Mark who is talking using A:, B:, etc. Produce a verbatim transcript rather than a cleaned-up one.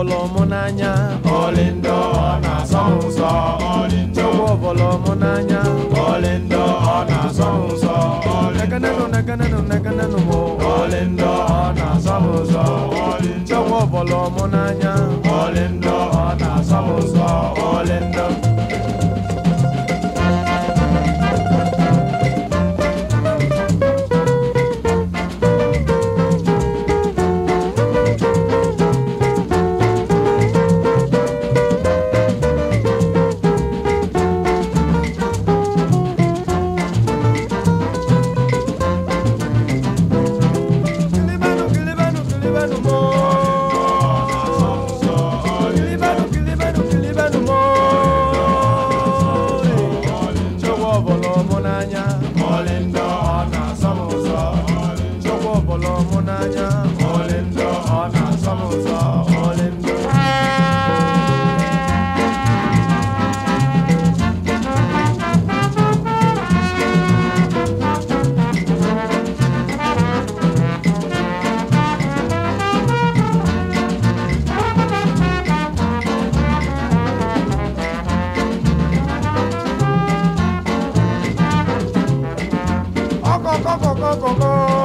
A: ọbọlọ mụ n'anya
B: Olindo ọ na-asọ m ụsọ Olindo
A: chọwa ọbọlọ mụ n'anya
B: Olindo ọ na-asọ m ụsọ
A: nekenenu nekenenu nekenenu mụ
B: Olindo ọ na-asọ m ụsọ Olindo
A: chọwa ọbọlọ mụ n'anya
B: Olindo ọ na-asọ m ụsọ Olindo
A: Go, go, go, go, go, go.